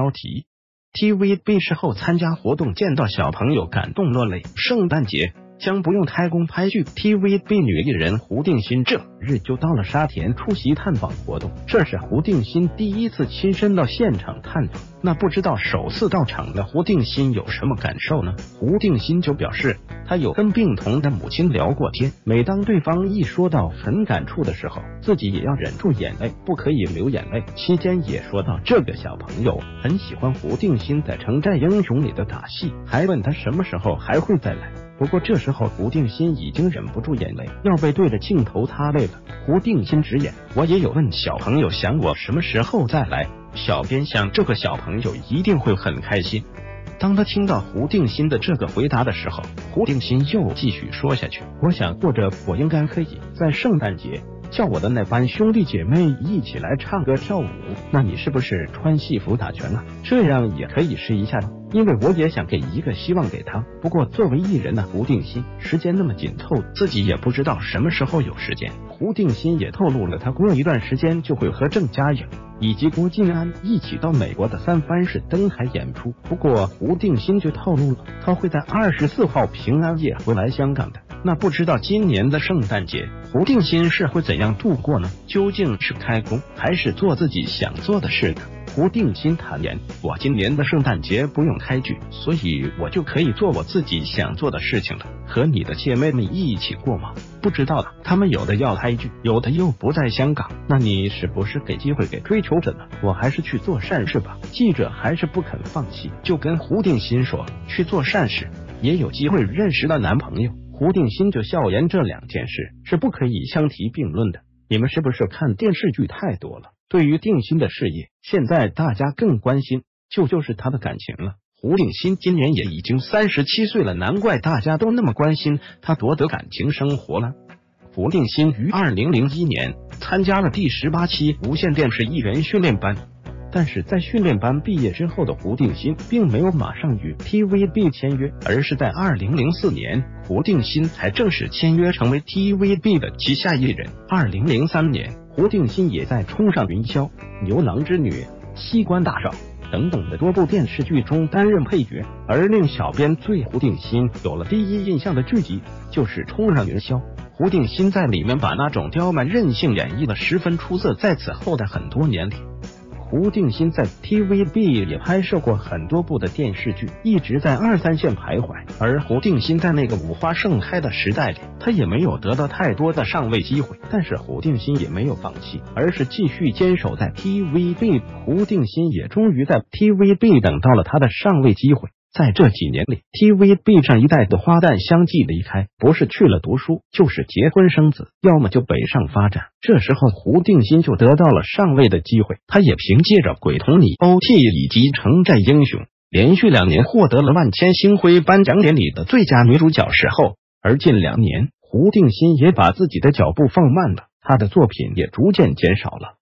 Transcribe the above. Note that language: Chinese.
标题。TVB 事后参加活动见到小朋友感动落泪，圣诞节将不用开工拍剧。TVB 女艺人胡定欣这日就到了沙田出席探访活动，这是胡定欣第一次亲身到现场探访。那不知道首次到场的胡定欣有什么感受呢？胡定欣就表示，他有跟病童的母亲聊过天，每当对方一说到很感触的时候，自己也要忍住眼泪，不可以流眼泪。期间也说到这个小朋友很喜欢胡定欣在《城寨英雄》里的打戏，还问他什么时候还会再来。不过这时候胡定欣已经忍不住眼泪，要被对着镜头擦泪了。胡定欣直言，我也有问小朋友想我什么时候再来，小编想这个小朋友一定会很开心。当他听到胡定欣的这个回答的时候，胡定欣又继续说下去，我想或者我应该可以在圣诞节叫我的那班兄弟姐妹一起来唱歌跳舞，那你是不是穿戏服打拳啊？这样也可以试一下，因为我也想给一个希望给他。不过作为艺人呢，胡定欣时间那么紧凑，自己也不知道什么时候有时间。胡定欣也透露了，他过一段时间就会和郑嘉颖以及郭晋安一起到美国的三藩市登台演出。不过胡定欣就透露了，他会在24号平安夜回来香港的。那不知道今年的圣诞节胡定欣是会怎样度过呢？究竟是开工还是做自己想做的事呢？胡定欣坦言，我今年的圣诞节不用开剧，所以我就可以做我自己想做的事情了。和你的姐妹们一起过吗？不知道的，他们有的要开剧，有的又不在香港，那你是不是给机会给追求者呢？我还是去做善事吧。记者还是不肯放弃，就跟胡定欣说，去做善事也有机会认识到男朋友。胡定欣就笑言，这两件事是不可以相提并论的。你们是不是看电视剧太多了？对于定欣的事业，现在大家更关心就是他的感情了。胡定欣今年也已经37岁了，难怪大家都那么关心他多的感情生活了。胡定欣于2001年参加了第18期无线电视艺人训练班，但是在训练班毕业之后的胡定欣并没有马上与 TVB 签约，而是在2004年胡定欣才正式签约成为 TVB 的旗下艺人。2003年胡定欣也在《冲上云霄》、《牛郎织女》、《西关大少》等等的多部电视剧中担任配角。而令小编对胡定欣有了第一印象的剧集就是《冲上云霄》，胡定欣在里面把那种刁蛮任性演绎的十分出色。在此后的很多年里，胡定欣在 TVB 也拍摄过很多部的电视剧，一直在2、3线徘徊。而胡定欣在那个五花盛开的时代里，他也没有得到太多的上位机会，但是胡定欣也没有放弃，而是继续坚守在 TVB。胡定欣也终于在 TVB 等到了他的上位机会。在这几年里 ，TVB 上一代的花旦相继离开，不是去了读书，就是结婚生子，要么就北上发展。这时候胡定欣就得到了上位的机会，他也凭借着《鬼同你》、OT 以及《城寨英雄》连续2年获得了万千星辉颁奖典礼的最佳女主角视后。而近2年，胡定欣也把自己的脚步放慢了，他的作品也逐渐减少了。